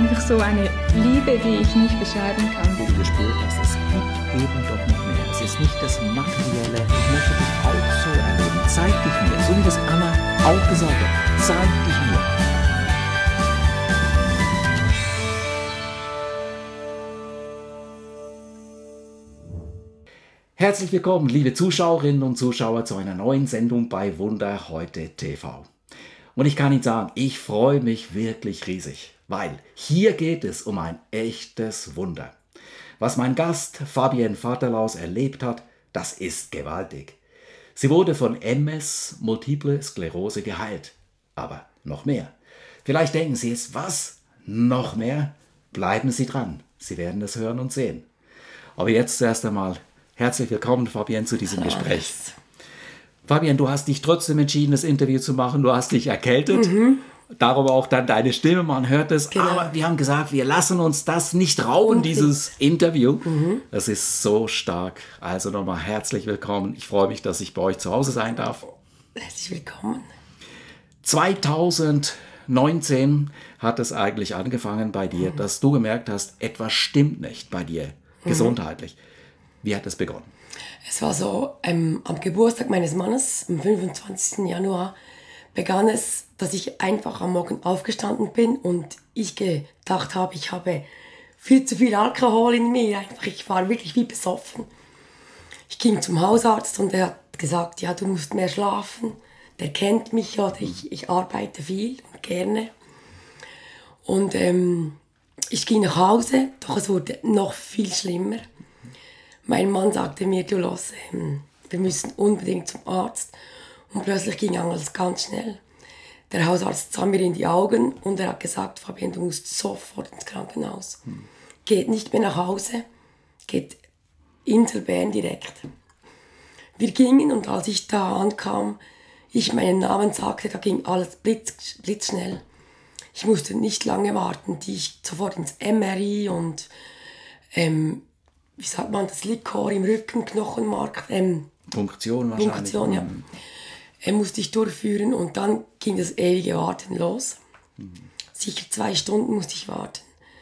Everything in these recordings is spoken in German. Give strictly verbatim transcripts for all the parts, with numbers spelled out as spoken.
einfach so eine Liebe, die ich nicht beschreiben kann. Wo du gespürt hast, es gibt eben doch noch mehr. Es ist nicht das Materielle. Ich möchte dich auch so erleben. Zeig dich mir, so wie das Anna auch gesagt hat. Zeig dich mir. Herzlich willkommen, liebe Zuschauerinnen und Zuschauer, zu einer neuen Sendung bei Wunder heute T V. Und ich kann Ihnen sagen, ich freue mich wirklich riesig, weil hier geht es um ein echtes Wunder. Was mein Gast Fabienne Vaterlaus erlebt hat, das ist gewaltig. Sie wurde von M S, Multiple Sklerose, geheilt. Aber noch mehr. Vielleicht denken Sie jetzt, was? Noch mehr? Bleiben Sie dran. Sie werden es hören und sehen. Aber jetzt zuerst einmal herzlich willkommen, Fabienne, zu diesem Gespräch. Fabienne, du hast dich trotzdem entschieden, das Interview zu machen. Du hast dich erkältet. Mhm. Darum auch dann deine Stimme, man hört es. Genau. Aber wir haben gesagt, wir lassen uns das nicht rauben, okay. Dieses Interview. Mhm. Das ist so stark. Also nochmal herzlich willkommen. Ich freue mich, dass ich bei euch zu Hause sein darf. Herzlich willkommen. zweitausendneunzehn hat es eigentlich angefangen bei dir, mhm. dass du gemerkt hast, etwas stimmt nicht bei dir, mhm. gesundheitlich. Wie hat es begonnen? Es war so, ähm, am Geburtstag meines Mannes, am fünfundzwanzigsten Januar, begann es, dass ich einfach am Morgen aufgestanden bin und ich gedacht habe, ich habe viel zu viel Alkohol in mir. Einfach, ich war wirklich wie besoffen. Ich ging zum Hausarzt und er hat gesagt, ja, du musst mehr schlafen. Der kennt mich ja, ich, ich arbeite viel und gerne. Und ähm, ich ging nach Hause, doch es wurde noch viel schlimmer. Mein Mann sagte mir, du Los, ähm, wir müssen unbedingt zum Arzt. Und plötzlich ging alles ganz schnell. Der Hausarzt sah mir in die Augen und er hat gesagt, Fabienne, du musst sofort ins Krankenhaus. Hm. Geht nicht mehr nach Hause, geht Insel Bern direkt. Wir gingen und als ich da ankam, ich meinen Namen sagte, da ging alles blitz, blitzschnell. Ich musste nicht lange warten, die ich sofort ins M R I und ähm, wie sagt man, das Likor im Rücken, Knochenmark, ähm, Punktion wahrscheinlich. Punktion, ja. Äh, musste ich durchführen und dann ging das ewige Warten los. Mhm. Sicher zwei Stunden musste ich warten.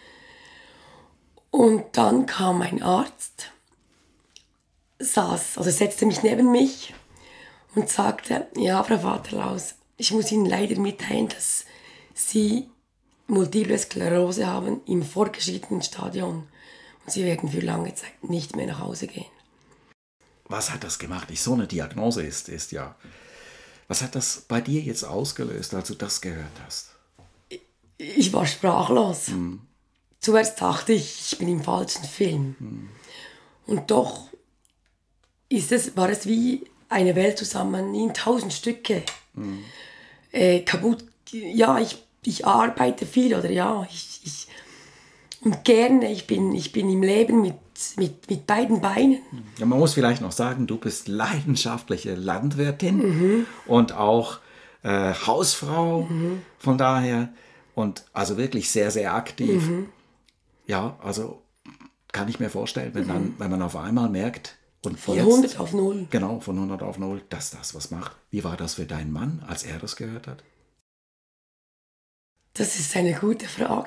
Und dann kam ein Arzt, saß, also setzte mich neben mich und sagte, ja, Frau Vaterlaus, ich muss Ihnen leider mitteilen, dass Sie Multiple Sklerose haben im fortgeschrittenen Stadion. Und Sie werden für lange Zeit nicht mehr nach Hause gehen. Was hat das gemacht? Ich, so eine Diagnose ist, ist ja... Was hat das bei dir jetzt ausgelöst, als du das gehört hast? Ich, ich war sprachlos. Hm. Zuerst dachte ich, ich bin im falschen Film. Hm. Und doch ist es, war es wie eine Welt zusammen in tausend Stücke. Hm. Äh, kaputt. Ja, ich, ich arbeite viel, oder ja, ich... ich Und gerne, ich bin, ich bin im Leben mit, mit, mit beiden Beinen. Ja, man muss vielleicht noch sagen, du bist leidenschaftliche Landwirtin mhm. und auch äh, Hausfrau, mhm. von daher. Und also wirklich sehr, sehr aktiv. Mhm. Ja, also kann ich mir vorstellen, wenn, dann, wenn man auf einmal merkt, und von jetzt, hundert auf null. Genau, von hundert auf null, dass das was macht. Wie war das für deinen Mann, als er das gehört hat? Das ist eine gute Frage.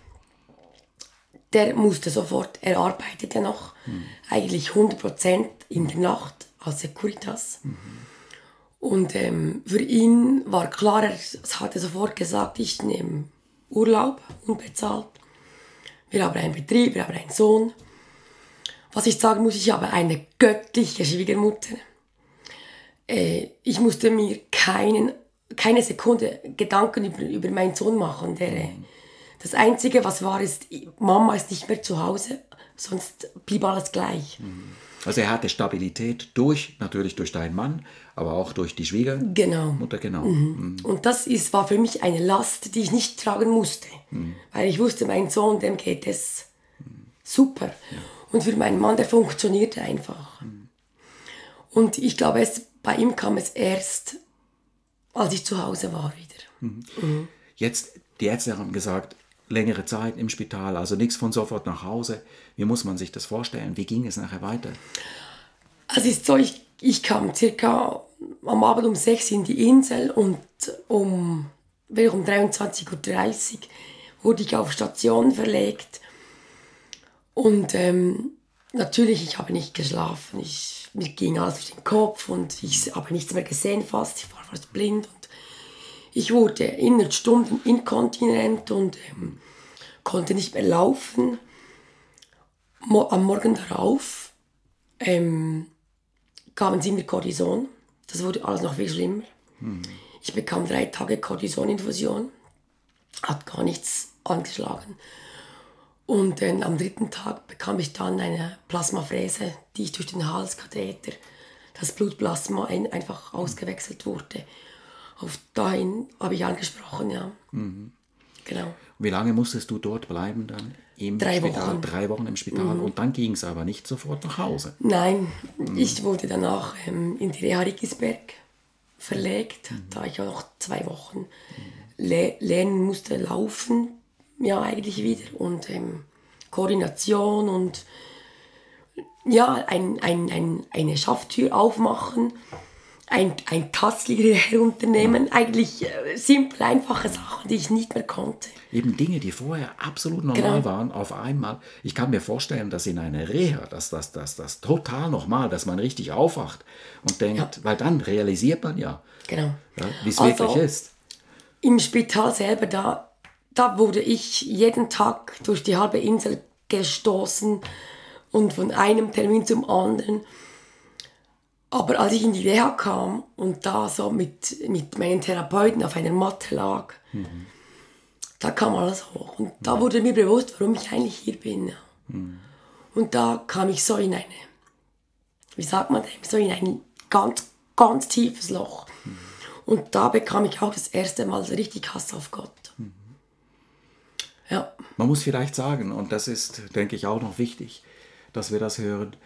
Der musste sofort, er arbeitete noch, mhm. eigentlich hundert Prozent in der Nacht als Securitas. Mhm. Und ähm, für ihn war klar, er hatte sofort gesagt, ich nehme Urlaub, unbezahlt. Wir haben einen Betrieb, wir haben einen Sohn. Was ich sagen muss, ich habe eine göttliche Schwiegermutter. Äh, ich musste mir keinen, keine Sekunde Gedanken über, über meinen Sohn machen, der... Mhm. Das Einzige, was war, ist, Mama ist nicht mehr zu Hause, sonst blieb alles gleich. Also er hatte Stabilität durch, natürlich durch deinen Mann, aber auch durch die Schwiegermutter. Genau. Genau. Mhm. Mhm. Und das ist, war für mich eine Last, die ich nicht tragen musste. Mhm. Weil ich wusste, mein Sohn, dem geht es mhm. super. Ja. Und für meinen Mann, der funktionierte einfach. Mhm. Und ich glaube, es, bei ihm kam es erst, als ich zu Hause war wieder. Mhm. Mhm. Jetzt, die Ärzte haben gesagt, längere Zeit im Spital, also nichts von sofort nach Hause. Wie muss man sich das vorstellen? Wie ging es nachher weiter? Es ist so, ich, ich kam circa am Abend um sechs in die Insel und um, um dreiundzwanzig Uhr dreißig wurde ich auf Station verlegt. Und ähm, natürlich, ich habe nicht geschlafen. Ich, mir ging alles durch den Kopf und ich habe nichts mehr gesehen fast. Ich war fast blind. Und ich wurde innerhalb Stunden inkontinent und ähm, konnte nicht mehr laufen. Mo- am Morgen darauf ähm, gaben sie mir Cortison. Das wurde alles noch viel schlimmer. Mhm. Ich bekam drei Tage Cortisoninfusion. Hat gar nichts angeschlagen. Und äh, am dritten Tag bekam ich dann eine Plasmafräse, die ich durch den Halskatheter, das Blutplasma ein, einfach ausgewechselt wurde. Auf dahin habe ich angesprochen, ja. Mhm. Genau. Wie lange musstest du dort bleiben dann? Im Drei Spital? Wochen. Drei Wochen im Spital. Mhm. Und dann ging es aber nicht sofort nach Hause? Nein, mhm. ich wurde danach ähm, in die Reha Riggisberg verlegt, mhm. da ich ja noch zwei Wochen mhm. le- lernen musste, laufen, ja eigentlich wieder. Und ähm, Koordination und ja, ein, ein, ein, eine Schafftür aufmachen, ein, ein Tassliger herunternehmen. Eigentlich äh, simple, einfache Sachen, die ich nicht mehr konnte. Eben Dinge, die vorher absolut normal genau. waren, auf einmal. Ich kann mir vorstellen, dass in einer Reha, dass das, das, das total normal, dass man richtig aufwacht und denkt, ja. weil dann realisiert man ja, genau. ja wie es also, wirklich ist. Im Spital selber, da, da wurde ich jeden Tag durch die halbe Insel gestoßen und von einem Termin zum anderen. Aber als ich in die Reha kam und da so mit, mit meinen Therapeuten auf einer Matte lag, mhm. da kam alles hoch. Und da wurde mir bewusst, warum ich eigentlich hier bin. Mhm. Und da kam ich so in eine, wie sagt man, so in ein ganz, ganz tiefes Loch. Mhm. Und da bekam ich auch das erste Mal richtig Hass auf Gott. Mhm. Ja. Man muss vielleicht sagen, und das ist, denke ich, auch noch wichtig, dass wir das hören,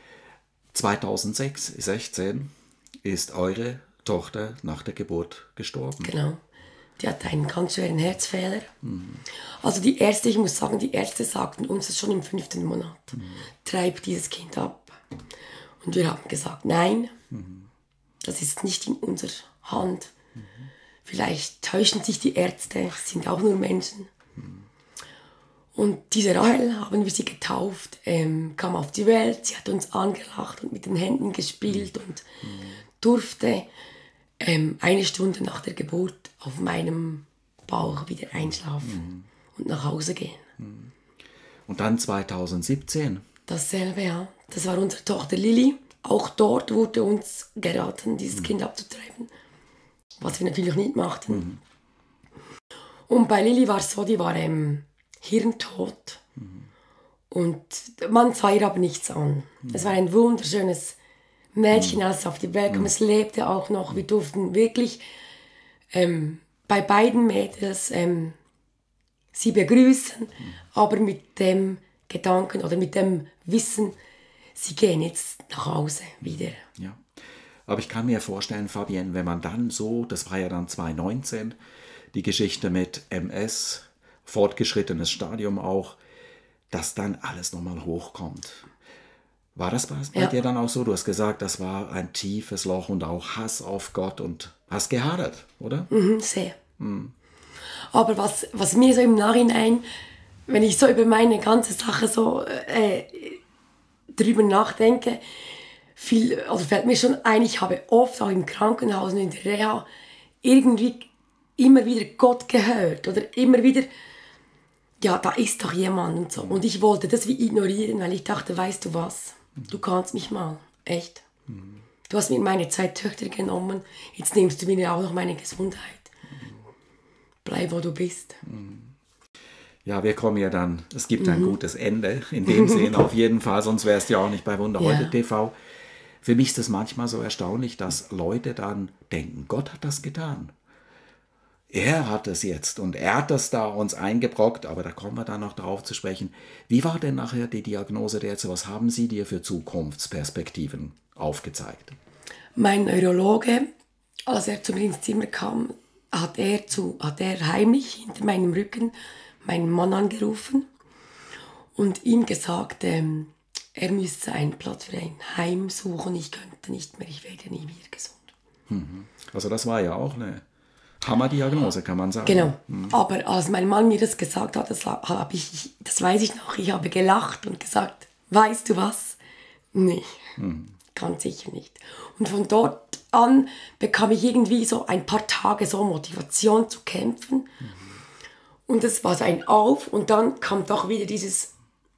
zweitausendsechzehn ist eure Tochter nach der Geburt gestorben. Genau. Die hatte einen ganz schweren Herzfehler. Mhm. Also die Ärzte, ich muss sagen, die Ärzte sagten uns das schon im fünften Monat. Mhm. Treib dieses Kind ab. Und wir haben gesagt, nein, mhm. das ist nicht in unserer Hand. Mhm. Vielleicht täuschen sich die Ärzte, sind auch nur Menschen. Mhm. Und diese Rahel, haben wir sie getauft, ähm, kam auf die Welt, sie hat uns angelacht und mit den Händen gespielt und mhm. durfte ähm, eine Stunde nach der Geburt auf meinem Bauch wieder einschlafen mhm. und nach Hause gehen. Mhm. Und dann zweitausendsiebzehn? Dasselbe, ja. Das war unsere Tochter Lilly. Auch dort wurde uns geraten, dieses mhm. Kind abzutreiben, was wir natürlich nicht machten. Mhm. Und bei Lilly war es so, die war ähm, hirntot. Mhm. Und man sah ihr aber nichts an. Mhm. Es war ein wunderschönes Mädchen, mhm. als es auf die Welt kam. Mhm. Es lebte auch noch. Wir durften wirklich ähm, bei beiden Mädels ähm, sie begrüßen, mhm. aber mit dem Gedanken oder mit dem Wissen, sie gehen jetzt nach Hause wieder. Ja. Aber ich kann mir vorstellen, Fabienne, wenn man dann so, das war ja dann zweitausendneunzehn, die Geschichte mit M S, fortgeschrittenes Stadium auch, dass dann alles nochmal hochkommt. War das bei ja. dir dann auch so? Du hast gesagt, das war ein tiefes Loch und auch Hass auf Gott und hast gehadert, oder? Mhm, sehr. Mhm. Aber was, was mir so im Nachhinein, wenn ich so über meine ganze Sache so äh, drüber nachdenke, viel, also fällt mir schon ein, ich habe oft auch im Krankenhaus und in der Reha irgendwie immer wieder Gott gehört oder immer wieder, ja, da ist doch jemand und so. Und ich wollte das wie ignorieren, weil ich dachte, weißt du was, du kannst mich mal, echt. Du hast mir meine zwei Töchter genommen, jetzt nimmst du mir auch noch meine Gesundheit. Bleib, wo du bist. Ja, wir kommen ja dann, es gibt ein mhm. gutes Ende, in dem Sinne auf jeden Fall, sonst wärst du ja auch nicht bei Wunder heute ja. T V. Für mich ist es manchmal so erstaunlich, dass Leute dann denken, Gott hat das getan. Er hat es jetzt und er hat das da uns eingebrockt, aber da kommen wir dann noch darauf zu sprechen. Wie war denn nachher die Diagnose der Ärzte? Was haben Sie dir für Zukunftsperspektiven aufgezeigt? Mein Neurologe, als er zu mir ins Zimmer kam, hat er, zu, hat er heimlich hinter meinem Rücken meinen Mann angerufen und ihm gesagt, ähm, er müsse einen Platz für ein Heim suchen, ich könnte nicht mehr, ich werde nie wieder gesund. Also das war ja auch eine Hammerdiagnose, kann man sagen. Genau. Mhm. Aber als mein Mann mir das gesagt hat, das, hab ich, das weiß ich noch, ich habe gelacht und gesagt, weißt du was? Nee, mhm. ganz sicher nicht. Und von dort an bekam ich irgendwie so ein paar Tage so Motivation zu kämpfen. Mhm. Und es war so ein Auf und dann kam doch wieder dieses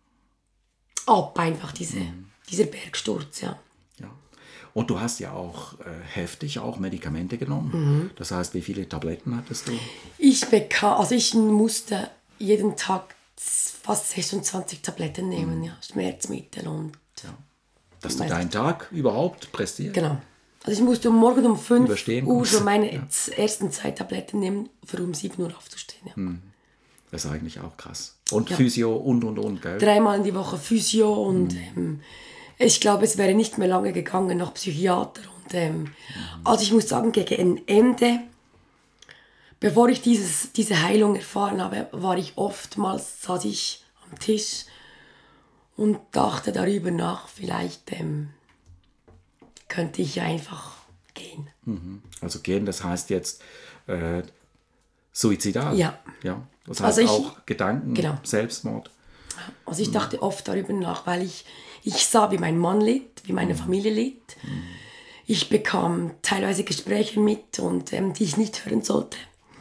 Ab, einfach diese, mhm. dieser Bergsturz, ja. ja. Und du hast ja auch äh, heftig auch Medikamente genommen. Mhm. Das heißt, wie viele Tabletten hattest du? Ich bekam, also ich musste jeden Tag fast sechsundzwanzig Tabletten nehmen, mhm. ja, Schmerzmittel und... Ja. Dass du deinen Tag überhaupt prestierst? Genau. Also ich musste morgen um fünf Uhr schon meine ja. ersten zwei Tabletten nehmen, für um sieben Uhr aufzustehen. Ja. Mhm. Das ist eigentlich auch krass. Und ja. Physio und, und, und, gell? Dreimal in die Woche Physio und mhm. ähm, ich glaube, es wäre nicht mehr lange gegangen nach Psychiater. Und, ähm, mhm. Also ich muss sagen, gegen Ende, bevor ich dieses, diese Heilung erfahren habe, war ich oftmals, saß ich am Tisch und dachte darüber nach, vielleicht ähm, könnte ich einfach gehen. Mhm. Also gehen, das heißt jetzt äh, suizidal? Ja. ja. Das heißt also ich, auch Gedanken, genau. Selbstmord. Also ich dachte oft darüber nach, weil ich, ich sah, wie mein Mann litt, wie meine mhm. Familie litt. Mhm. Ich bekam teilweise Gespräche mit, und, ähm, die ich nicht hören sollte.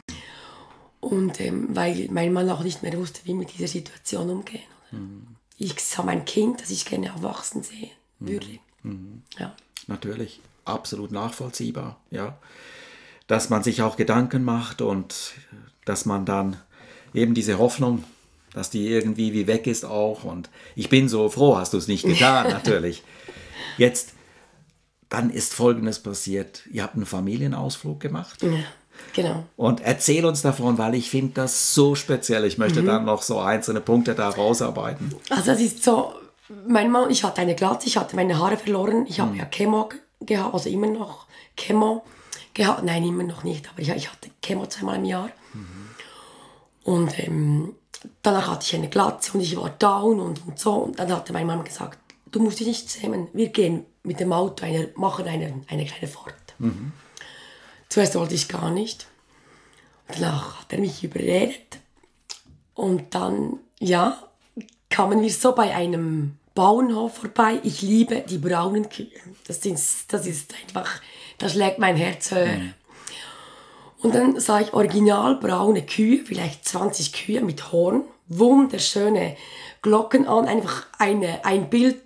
Und ähm, weil mein Mann auch nicht mehr wusste, wie mit dieser Situation umgehen. Mhm. Ich sah mein Kind, das ich gerne erwachsen sehen würde. Mhm. Ja. Natürlich, absolut nachvollziehbar. Ja. Dass man sich auch Gedanken macht und dass man dann eben diese Hoffnung, dass die irgendwie wie weg ist auch. Und ich bin so froh, hast du es nicht getan, natürlich. Jetzt, dann ist Folgendes passiert. Ihr habt einen Familienausflug gemacht. Ja, genau. Und erzähl uns davon, weil ich finde das so speziell. Ich möchte mhm. dann noch so einzelne Punkte da rausarbeiten. Also das ist so, mein Mann, ich hatte eine Glatze, ich hatte meine Haare verloren. Ich habe mhm. ja Chemo gehabt, also immer noch Chemo gehabt. Nein, immer noch nicht, aber ich, ich hatte Chemo zweimal im Jahr. Mhm. Und ähm, danach hatte ich eine Glatze und ich war down und, und so. Und dann hatte meine Mama gesagt, du musst dich nicht schämen, wir gehen mit dem Auto, eine, machen eine, eine kleine Fahrt. Mhm. Zuerst wollte ich gar nicht. Danach hat er mich überredet. Und dann, ja, kamen wir so bei einem Bauernhof vorbei. Ich liebe die braunen Kühe. Das ist, das ist einfach, da schlägt mein Herz höher. Mhm. Und dann sah ich original braune Kühe, vielleicht zwanzig Kühe mit Horn, wunderschöne Glocken an, einfach eine, ein Bild.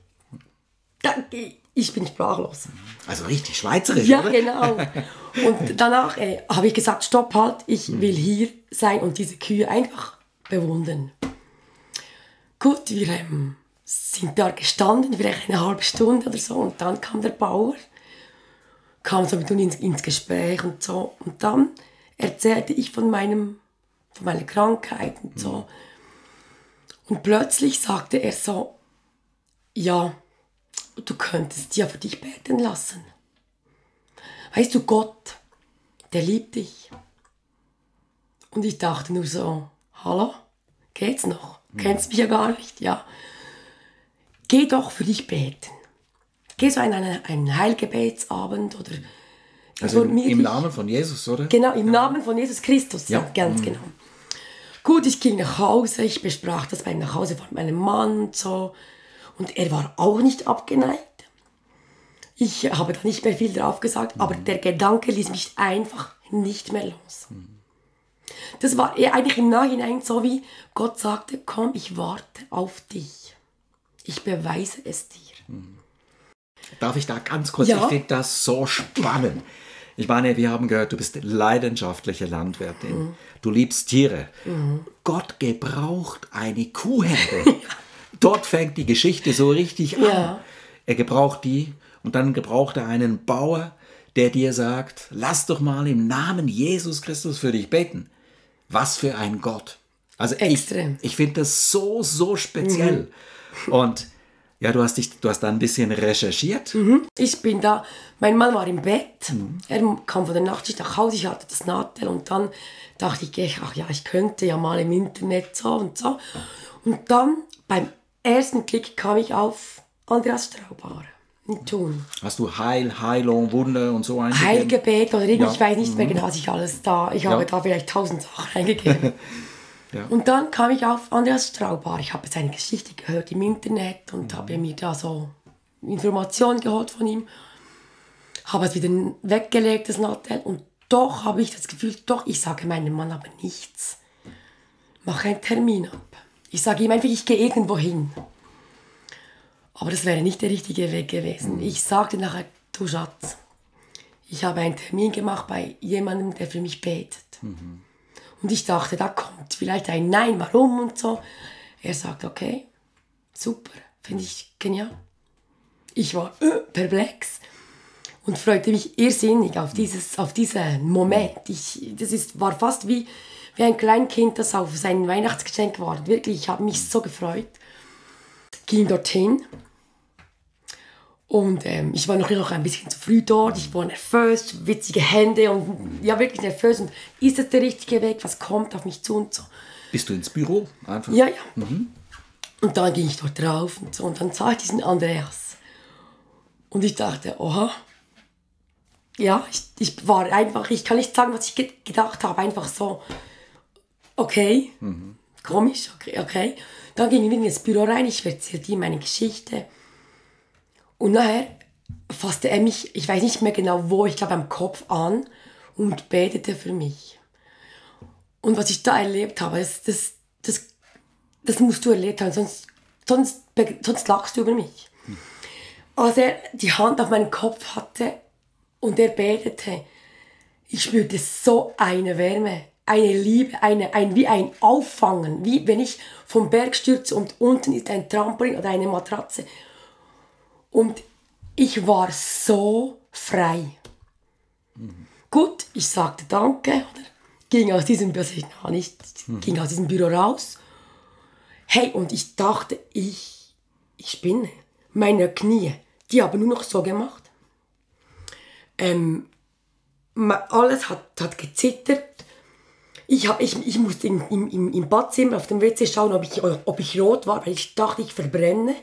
Ich bin sprachlos. Also richtig schweizerisch, ja, oder? Genau. Und danach äh, habe ich gesagt, stopp halt, ich will hier sein und diese Kühe einfach bewundern. Gut, wir ähm, sind da gestanden, vielleicht eine halbe Stunde oder so, und dann kam der Bauer, kam so mit uns ins, ins Gespräch und so. Und dann erzählte ich von, meinem, von meiner Krankheit und so. Und plötzlich sagte er so, ja, du könntest ja für dich beten lassen. Weißt du, Gott, der liebt dich. Und ich dachte nur so, hallo, geht's noch? Mhm. Kennst mich ja gar nicht, ja. Geh doch für dich beten. Geh so an einen, einen Heilgebetsabend oder... Also im, im Namen von Jesus, oder? Genau, im ja. Namen von Jesus Christus, ja, ja ganz mhm. genau. Gut, ich ging nach Hause, ich besprach das beim Nachhause von meinem Mann und so. Und er war auch nicht abgeneigt. Ich habe da nicht mehr viel drauf gesagt, mhm. aber der Gedanke ließ mich einfach nicht mehr los. Mhm. Das war eher eigentlich im Nachhinein so, wie Gott sagte, komm, ich warte auf dich. Ich beweise es dir. Mhm. Darf ich da ganz kurz, ja. ich finde das so spannend. Ich meine, wir haben gehört, du bist leidenschaftliche Landwirtin. Mhm. Du liebst Tiere. Mhm. Gott gebraucht eine Kuhherde. Dort fängt die Geschichte so richtig an. Ja. Er gebraucht die und dann gebraucht er einen Bauer, der dir sagt, lass doch mal im Namen Jesus Christus für dich beten. Was für ein Gott. Also Extrem. ich, ich finde das so, so speziell. Mhm. Und ja, du hast, dich, du hast da ein bisschen recherchiert. Mhm. Ich bin da, mein Mann war im Bett, mhm. er kam von der Nachtschicht nach Hause, ich hatte das Nadel und dann dachte ich, ach ja, ich könnte ja mal im Internet so und so. Und dann beim ersten Klick kam ich auf Andreas Straubhaar. tun. Hast du Heil, Heilung, Wunder und so eingegeben? Heilgebet oder irgendwie, Ja. ich weiß nicht mehr genau, was ich alles da, ich habe Ja. da vielleicht tausend Sachen eingegeben. Ja. Und dann kam ich auf Andreas Straubar. Ich habe seine Geschichte gehört im Internet und Mhm. habe mir da so Informationen geholt von ihm. Habe es wieder weggelegt, das Nattel. Und doch habe ich das Gefühl, doch, ich sage meinem Mann aber nichts. Mache einen Termin ab. Ich sage ihm einfach, ich gehe irgendwo hin. Aber das wäre nicht der richtige Weg gewesen. Ich sagte nachher, du Schatz, ich habe einen Termin gemacht bei jemandem, der für mich betet. Mhm. Und ich dachte, da kommt vielleicht ein Nein, warum und so. Er sagt, okay, super, finde ich genial. Ich war äh, perplex und freute mich irrsinnig auf, dieses, auf diesen Moment. Ich, das ist, war fast wie, wie ein Kleinkind, das auf sein Weihnachtsgeschenk wartet. Wirklich, ich habe mich so gefreut. Ging dorthin. Und ähm, ich war noch, noch ein bisschen zu früh dort, ich war nervös, witzige Hände und ja, wirklich nervös. Und ist das der richtige Weg, was kommt auf mich zu und so. Bist du ins Büro? Einfach? Ja, ja. Mhm. Und dann ging ich dort drauf und so und dann sah ich diesen Andreas. Und ich dachte, oha. Ja, ich, ich war einfach, ich kann nicht sagen, was ich ge- gedacht habe, einfach so, okay, mhm. komisch, okay, okay. Dann ging ich ins Büro rein, ich erzählte ihm meine Geschichte. Und nachher fasste er mich, ich weiß nicht mehr genau wo, ich glaube am Kopf an und betete für mich. Und was ich da erlebt habe, das, das, das, das musst du erlebt haben, sonst, sonst, sonst lachst du über mich. Als er die Hand auf meinen Kopf hatte und er betete, ich spürte so eine Wärme, eine Liebe, eine, ein, wie ein Auffangen, wie wenn ich vom Berg stürze und unten ist ein Trampolin oder eine Matratze. Und ich war so frei. Mhm. Gut, ich sagte Danke, oder? Ging aus diesem Büro, nicht, mhm. ging aus diesem Büro raus. Hey, und ich dachte, ich, ich spinne. Meine Knie, die haben nur noch so gemacht. Ähm, alles hat, hat gezittert. Ich, hab, ich, ich musste im, im, im Badzimmer auf dem W C schauen, ob ich, ob ich rot war, weil ich dachte, ich verbrenne.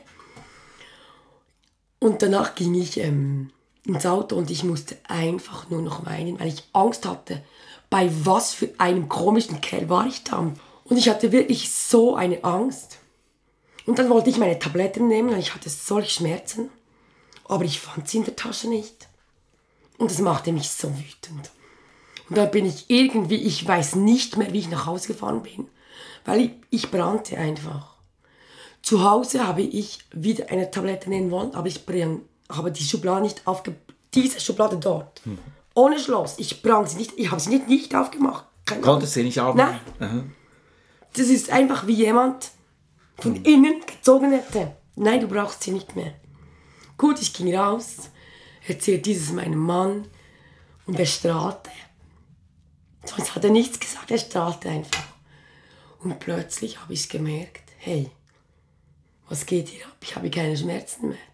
Und danach ging ich ähm, ins Auto und ich musste einfach nur noch weinen, weil ich Angst hatte, bei was für einem komischen Kerl war ich da. Und ich hatte wirklich so eine Angst. Und dann wollte ich meine Tabletten nehmen und ich hatte solche Schmerzen. Aber ich fand sie in der Tasche nicht. Und das machte mich so wütend. Und dann bin ich irgendwie, ich weiß nicht mehr, wie ich nach Hause gefahren bin. Weil ich, ich brannte einfach. Zu Hause habe ich wieder eine Tablette nehmen wollen, aber ich bring, habe die Schublade nicht aufgemacht. Diese Schublade dort. Hm. Ohne Schloss. Ich brang sie nicht, ich habe sie nicht, nicht aufgemacht. Konntest sie nicht aufmachen? Nein. Aha. Das ist einfach wie jemand von hm. innen gezogen hätte. Nein, du brauchst sie nicht mehr. Gut, ich ging raus, erzählte dieses meinem Mann und er strahlte. Sonst hat er nichts gesagt, er strahlte einfach. Und plötzlich habe ich gemerkt, hey, was geht hier ab? Ich habe keine Schmerzen mehr.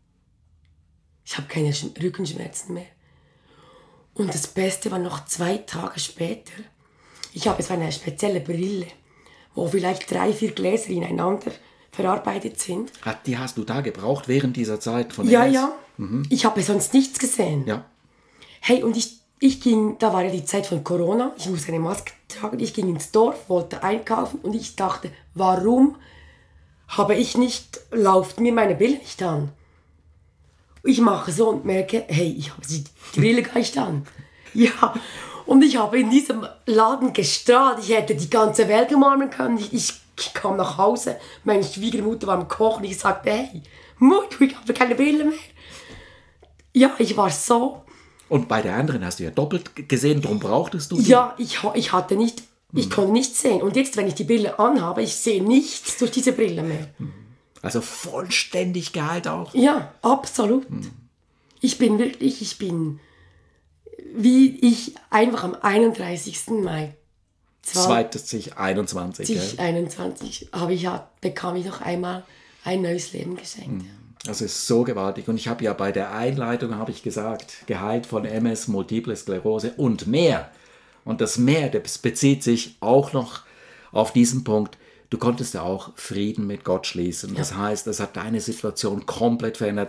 Ich habe keine Sch- Rückenschmerzen mehr. Und das Beste war noch zwei Tage später. Ich habe so eine spezielle Brille, wo vielleicht drei, vier Gläser ineinander verarbeitet sind. Die hast du da gebraucht während dieser Zeit von Ja, M S? ja. Mhm. Ich habe sonst nichts gesehen. Ja. Hey, und ich, ich ging, da war ja die Zeit von Corona, ich musste eine Maske tragen, ich ging ins Dorf, wollte einkaufen und ich dachte, warum habe ich nicht, lauft mir meine Brille nicht an? Ich mache so und merke, hey, ich habe die Brille gar nicht an. Ja, und ich habe in diesem Laden gestrahlt, ich hätte die ganze Welt umarmen können. Ich, ich, ich kam nach Hause, meine Schwiegermutter war am Kochen, ich sagte, hey, Mutter, ich habe keine Brille mehr. Ja, ich war so... Und bei der anderen hast du ja doppelt gesehen, darum brauchtest du sie. Ja, ich, ich hatte nicht, ich hm. konnte nichts sehen. Und jetzt, wenn ich die Brille anhabe, ich sehe nichts durch diese Brille mehr. Also vollständig geheilt auch? Ja, absolut. Hm. Ich bin wirklich, ich bin, wie ich einfach am einunddreißigsten Mai zwanzig einundzwanzig, zwanzig einundzwanzig habe ich ja, bekam ich noch einmal ein neues Leben geschenkt. Hm. Das ist so gewaltig. Und ich habe ja bei der Einleitung, habe ich gesagt, geheilt von M S, Multiple Sklerose und mehr. Und das mehr, das bezieht sich auch noch auf diesen Punkt. Du konntest ja auch Frieden mit Gott schließen. Das ja. heißt, das hat deine Situation komplett verändert.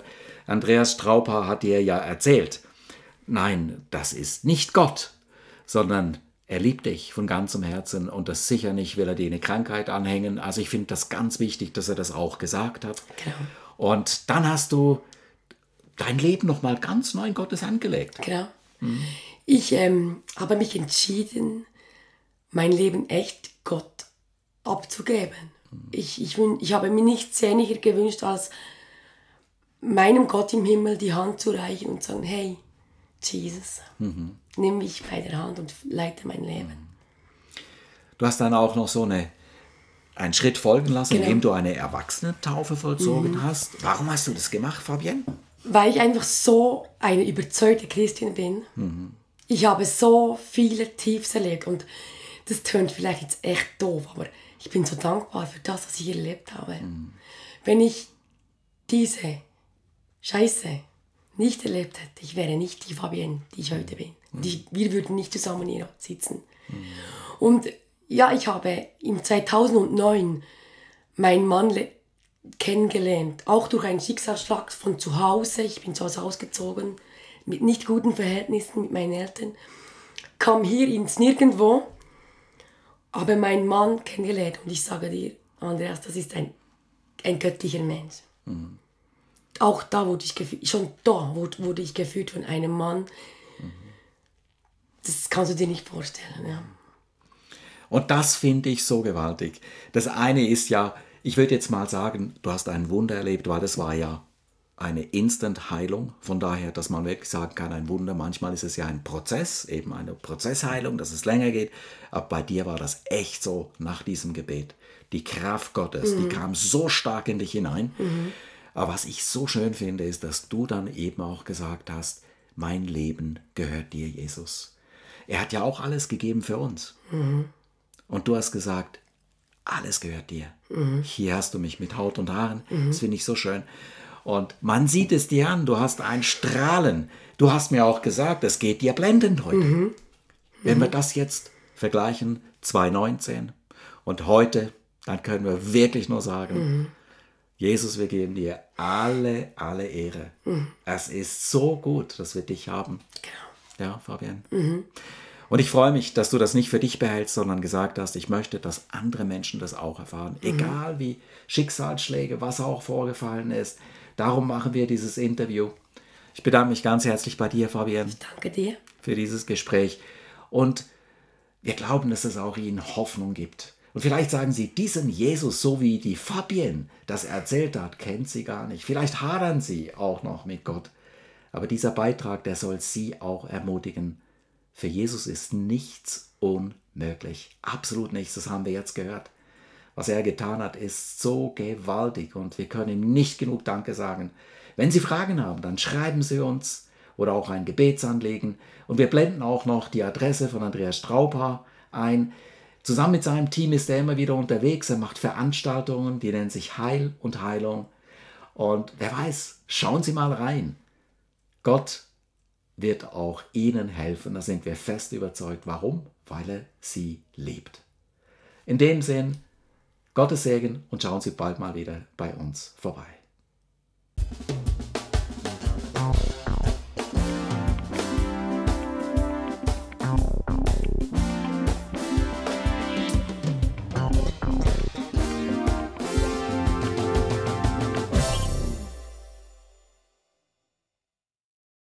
Andreas Strauper hat dir ja erzählt, nein, das ist nicht Gott, sondern er liebt dich von ganzem Herzen und das sicher nicht will er dir eine Krankheit anhängen. Also ich finde das ganz wichtig, dass er das auch gesagt hat. Genau. Und dann hast du dein Leben nochmal ganz neu in Gottes Hand gelegt. Genau. Mhm. Ich ähm, habe mich entschieden, mein Leben echt Gott abzugeben. Mhm. Ich, ich, ich habe mir nichts sehnlicher gewünscht, als meinem Gott im Himmel die Hand zu reichen und zu sagen, hey, Jesus, mhm. nimm mich bei der Hand und leite mein Leben. Du hast dann auch noch so eine, einen Schritt folgen lassen, genau. indem du eine Erwachsenentaufe vollzogen mhm. hast. Warum hast du das gemacht, Fabienne? Weil ich einfach so eine überzeugte Christin bin. Mhm. Ich habe so viele Tiefs erlebt und das tönt vielleicht jetzt echt doof, aber ich bin so dankbar für das, was ich erlebt habe. Mhm. Wenn ich diese Scheiße nicht erlebt hätte, ich wäre nicht die Fabienne, die ich heute bin. Mhm. Die, wir würden nicht zusammen hier sitzen. Mhm. Und ja, ich habe im zweitausendneun meinen Mann kennengelernt, auch durch einen Schicksalsschlag von zu Hause. Ich bin zu Hause ausgezogen, mit nicht guten Verhältnissen mit meinen Eltern. Kam hier ins Nirgendwo, habe meinen Mann kennengelernt. Und ich sage dir, Andreas, das ist ein, ein göttlicher Mensch. Mhm. Auch da wurde ich geführt, schon da wurde ich geführt von einem Mann. Das kannst du dir nicht vorstellen. Ja. Und das finde ich so gewaltig. Das eine ist ja, ich würde jetzt mal sagen, du hast ein Wunder erlebt, weil das war ja eine Instant-Heilung. Von daher, dass man wirklich sagen kann, ein Wunder, manchmal ist es ja ein Prozess, eben eine Prozessheilung, dass es länger geht. Aber bei dir war das echt so nach diesem Gebet. Die Kraft Gottes, mhm. die kam so stark in dich hinein. Mhm. Aber was ich so schön finde, ist, dass du dann eben auch gesagt hast, mein Leben gehört dir, Jesus. Er hat ja auch alles gegeben für uns. Mhm. Und du hast gesagt, alles gehört dir. Mhm. Hier hast du mich mit Haut und Haaren. Mhm. Das finde ich so schön. Und man sieht es dir an, du hast ein Strahlen. Du hast mir auch gesagt, es geht dir blendend heute. Mhm. Wenn mhm. wir das jetzt vergleichen, zweitausendneunzehn und heute, dann können wir wirklich nur sagen, mhm. Jesus, wir geben dir alle, alle Ehre. Mhm. Es ist so gut, dass wir dich haben. Genau. Ja, Fabienne. Mhm. Und ich freue mich, dass du das nicht für dich behältst, sondern gesagt hast, ich möchte, dass andere Menschen das auch erfahren. Mhm. Egal wie Schicksalsschläge, was auch vorgefallen ist. Darum machen wir dieses Interview. Ich bedanke mich ganz herzlich bei dir, Fabienne. Ich danke dir. Für dieses Gespräch. Und wir glauben, dass es auch Ihnen Hoffnung gibt. Und vielleicht sagen Sie, diesen Jesus, so wie die Fabienne das erzählt hat, kennt sie gar nicht. Vielleicht hadern Sie auch noch mit Gott. Aber dieser Beitrag, der soll Sie auch ermutigen. Für Jesus ist nichts unmöglich. Absolut nichts, das haben wir jetzt gehört. Was er getan hat, ist so gewaltig und wir können ihm nicht genug Danke sagen. Wenn Sie Fragen haben, dann schreiben Sie uns oder auch ein Gebetsanliegen. Und wir blenden auch noch die Adresse von Andreas Strauper ein. Zusammen mit seinem Team ist er immer wieder unterwegs. Er macht Veranstaltungen, die nennen sich Heil und Heilung. Und wer weiß, schauen Sie mal rein. Gott wird auch Ihnen helfen, da sind wir fest überzeugt. Warum? Weil er Sie liebt. In dem Sinn, Gottes Segen und schauen Sie bald mal wieder bei uns vorbei.